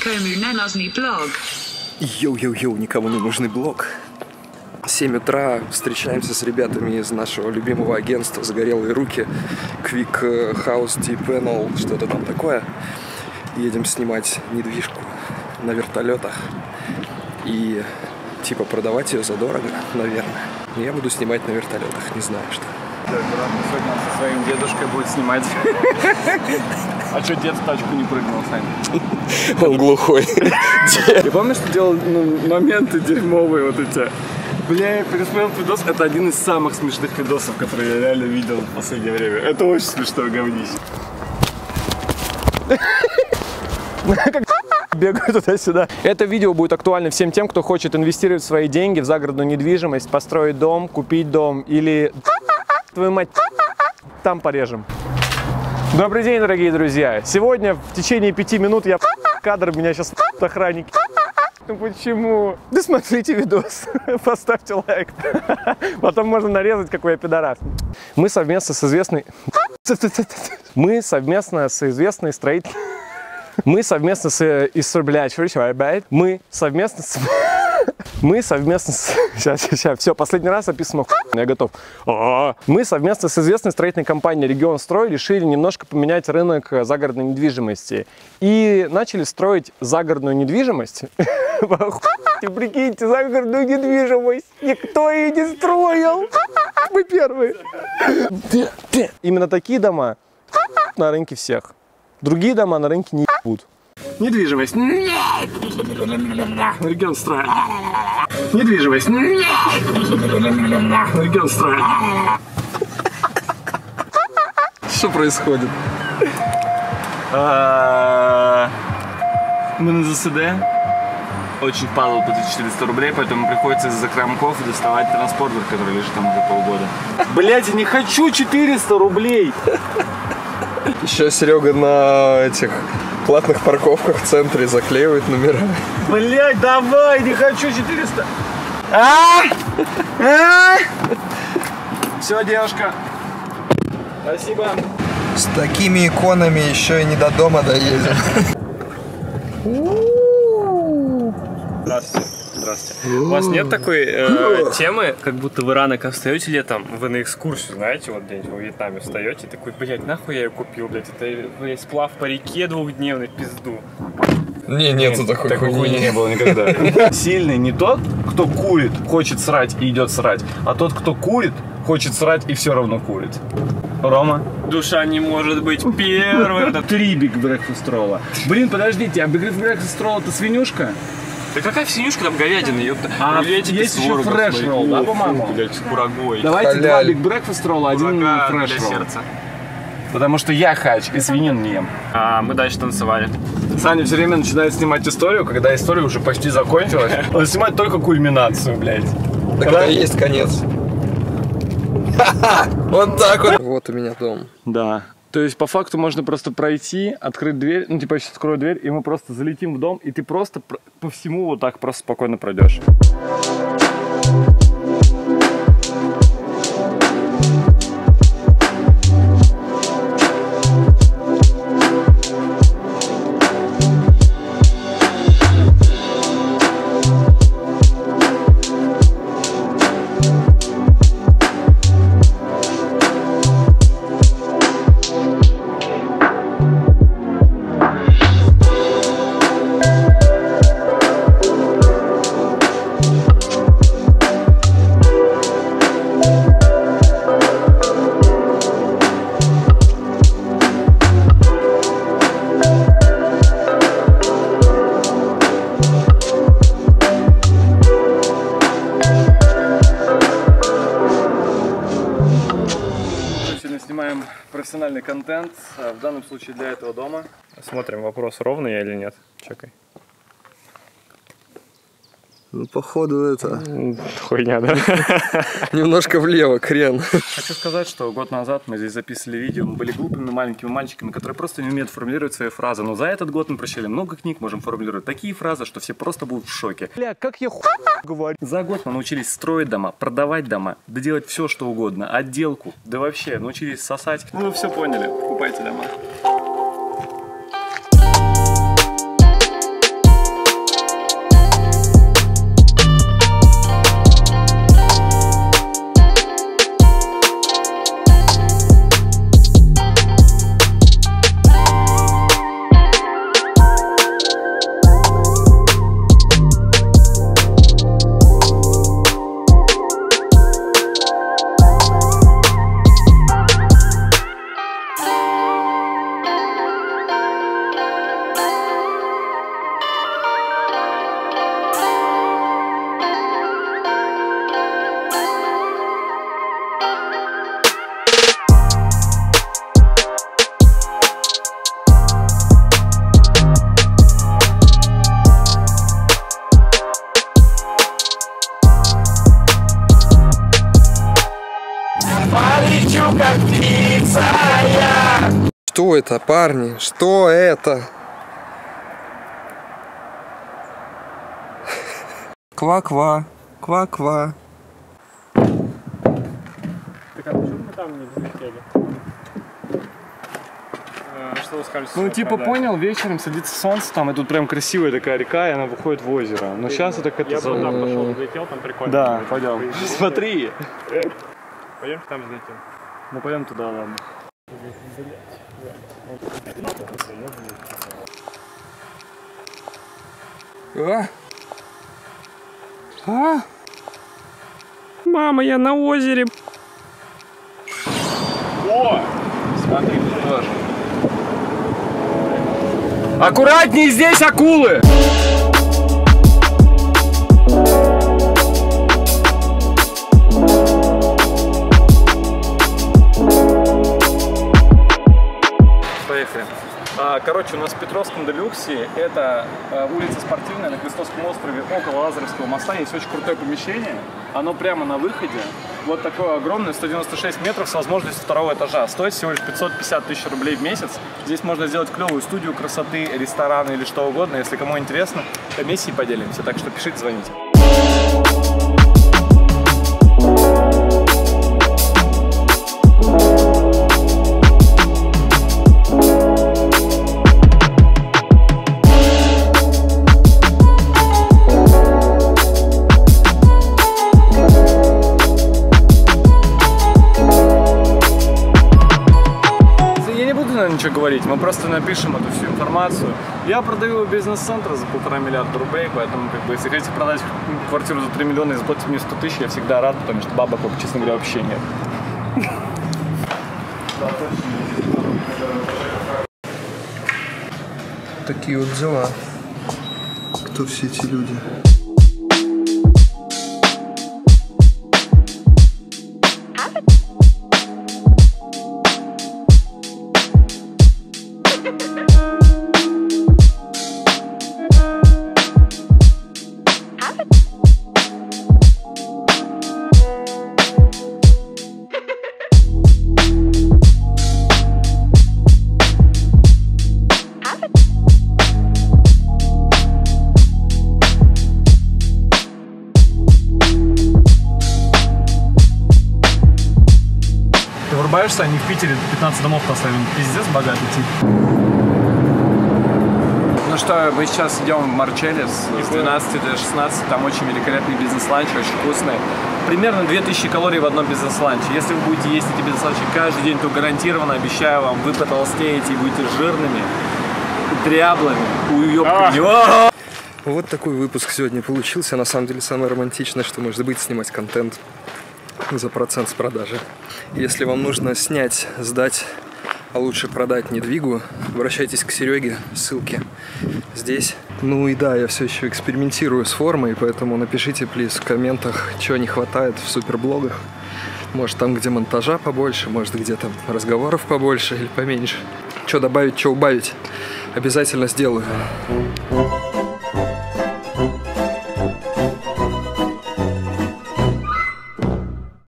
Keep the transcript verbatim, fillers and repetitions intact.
Йоу-йоу-йоу, никому не нужный блог. семь утра, встречаемся с ребятами из нашего любимого агентства «Загорелые руки», Quick House Deep Panel, что-то там такое. Едем снимать недвижку на вертолетах и типа продавать ее задорого, наверное. Я буду снимать на вертолетах, не знаю что. Так, брат, сегодня он со своим дедушкой будет снимать. А что, дед в тачку не прыгнул, Сань? Он глухой. Ты помнишь, что делал ну, моменты дерьмовые вот эти? Бля, я пересмотрел видос, это один из самых смешных видосов, которые я реально видел в последнее время. Это очень смешное говнище. Бегаю туда-сюда. Это видео будет актуально всем тем, кто хочет инвестировать свои деньги в загородную недвижимость, построить дом, купить дом или... Твою мать, там порежем. Добрый день, дорогие друзья. Сегодня в течение пяти минут я кадр, меня сейчас охранники. Ну почему? Да смотрите видос, поставьте лайк. Потом можно нарезать, какой я пидорас. Мы совместно с известной... Мы совместно с известной строителем... Мы совместно с... Блядь, мы совместно с... Мы совместно с... Сейчас, сейчас, все, последний раз описано, я готов. А-а-а. Мы совместно с известной строительной компанией «Регион Строй» решили немножко поменять рынок загородной недвижимости. И начали строить загородную недвижимость. Прикиньте, загородную недвижимость. Никто ее не строил. Мы первые. Именно такие дома на рынке всех. Другие дома на рынке не будут. Недвижимость. Регион Строй. Недвижимость. Регион Строй. Что происходит? Мы на ЗСД. Очень падал по четыреста рублей, поэтому приходится из закромков доставать транспортер, который лежит там уже полгода. Блять, я не хочу четыреста рублей! Еще Серега на этих платных парковках в центре заклеивает номера. Блять, давай, не хочу четыреста. А! А! Все, девушка. Спасибо. С такими иконами еще и не до дома доедем. Здравствуйте. Здравствуйте. У вас нет такой э, темы, как будто вы рано как встаете летом, вы на экскурсию, знаете, вот где-нибудь во Вьетнаме встаете, такой, блядь, нахуй я ее купил, блядь, это, блядь, сплав по реке двухдневный, пизду. Не, нету такой Такой хуйни не было никогда. Сильный не тот, кто курит, хочет срать и идет срать, а тот, кто курит, хочет срать и все равно курит. Рома? Душа не может быть первой. Это три Big Breakfast Roll. Блин, подождите, а Big Breakfast Roll это свинюшка? Да какая свинюшка, там говядина, ёпта. А есть еще фреш ролл, да, по-моему? Блядь, с курагой. Давайте два Big Breakfast Roll, один фреш ролл. Потому что я хач и свинин не ем. А мы дальше танцевали. Саня все время начинает снимать историю, когда история уже почти закончилась. Он снимает только кульминацию, блядь. Так это и есть конец. Вот так вот. Вот у меня дом. Да. То есть, по факту, можно просто пройти, открыть дверь, ну, типа, я сейчас открою дверь, и мы просто залетим в дом, и ты просто по всему вот так просто спокойно пройдешь. Снимаем профессиональный контент, в данном случае для этого дома. Смотрим, вопрос, ровный я или нет. Чекай. Ну, походу, это... Хуйня, да? Немножко влево, крен. Хочу сказать, что год назад мы здесь записывали видео, мы были глупыми маленькими мальчиками, которые просто не умеют формулировать свои фразы. Но за этот год мы прочитали много книг, можем формулировать такие фразы, что все просто будут в шоке. Бля, как я хуй говорю. За год мы научились строить дома, продавать дома, да делать все, что угодно. Отделку, да вообще, научились сосать. Ну, вы все поняли, покупайте дома. Что это, парни? Что это? Ква-ква, ква-ква. Так, а почему мы там не взлетели? А, что вы сказали? Ну, типа, понял, вечером садится солнце там, и тут прям красивая такая река, и она выходит в озеро. Но сейчас это как-то... Я бы туда пошел, взлетел, там прикольно. Да, пойдем. Смотри. Пойдем там взлетим. Ну, пойдем туда, ладно. А? А? Мама, я на озере. О! Смотри, тоже. Аккуратней, здесь акулы! Поехали. А, короче, у нас в Петровском Делюксе, это а, улица Спортивная на Крестовском острове, около Лазаревского моста, есть очень крутое помещение, оно прямо на выходе, вот такое огромное, сто девяносто шесть метров с возможностью второго этажа, стоит всего лишь пятьсот пятьдесят тысяч рублей в месяц. Здесь можно сделать клевую студию красоты, ресторан или что угодно, если кому интересно, комиссии поделимся, так что пишите, звоните. Ничего говорить, мы просто напишем эту всю информацию. Я продаю бизнес-центр за полтора миллиарда рублей, поэтому, как бы, если хотите продать квартиру за три миллиона и заплатить мне сто тысяч, я всегда рад, потому что бабок, честно говоря, вообще нет. Такие вот дела. Кто все эти люди? Ты врубаешься, они в Питере пятнадцать домов поставили, пиздец богатый тип. Ну что, мы сейчас идем в Марчеллес с двенадцати до шестнадцати, там очень великолепный бизнес-ланч, очень вкусный. Примерно две тысячи калорий в одном бизнес-ланче. Если вы будете есть эти бизнес-ланчи каждый день, то гарантированно, обещаю вам, вы потолстеете и будете жирными, дряблыми, уёбками. Вот такой выпуск сегодня получился. На самом деле самое романтичное, что может быть, снимать контент за процент с продажи. Если вам нужно снять, сдать, а лучше продать недвигу, обращайтесь к Сереге, ссылки здесь. Ну и да, я все еще экспериментирую с формой, поэтому напишите, плиз, в комментах, чего не хватает в суперблогах. Может, там, где монтажа побольше, может, где там разговоров побольше или поменьше. Что добавить, что убавить, обязательно сделаю.